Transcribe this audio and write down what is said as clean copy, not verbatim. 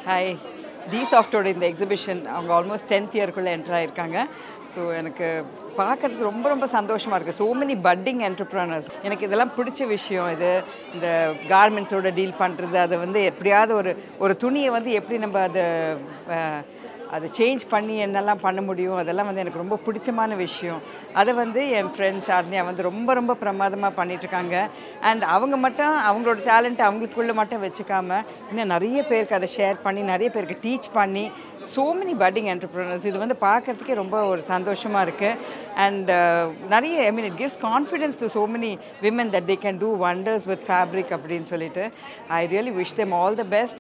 Hi DSOFTோட இந்த exhibition அவங்க almost 10th இயர்க்குள்ளே என்டர் ஆகியிருக்காங்க. ஸோ எனக்கு பார்க்குறதுக்கு ரொம்ப ரொம்ப சந்தோஷமாக இருக்குது. So many budding entrepreneurs. எனக்கு இதெல்லாம் பிடிச்ச விஷயம் இது. இந்த கார்மெண்ட்ஸோட டீல் பண்ணுறது, அதை வந்து எப்படியாவது ஒரு துணியை வந்து எப்படி நம்ம அதை சேஞ்ச் பண்ணி என்னெல்லாம் பண்ண முடியும், அதெல்லாம் வந்து எனக்கு ரொம்ப பிடிச்சமான விஷயம். அதை வந்து என் ஃப்ரெண்ட் ஷார்னியா வந்து ரொம்ப ரொம்ப பிரமாதமாக பண்ணிகிட்ருக்காங்க. அண்ட் அவங்க மட்டும் அவங்களோட டேலண்ட்டை அவங்களுக்குள்ளே மட்டும் வச்சுக்காம இன்னும் நிறைய பேருக்கு அதை ஷேர் பண்ணி நிறைய பேருக்கு டீச் பண்ணி ஸோ மெனி பட்டிங் என்டர்ப்ரனர்ஸ். இது வந்து பார்க்குறதுக்கே ரொம்ப ஒரு சந்தோஷமாக இருக்குது. அண்ட் நிறைய it gives confidence to so many women that they can do wonders with fabric அப்படின்னு சொல்லிட்டு I really wish them all the best.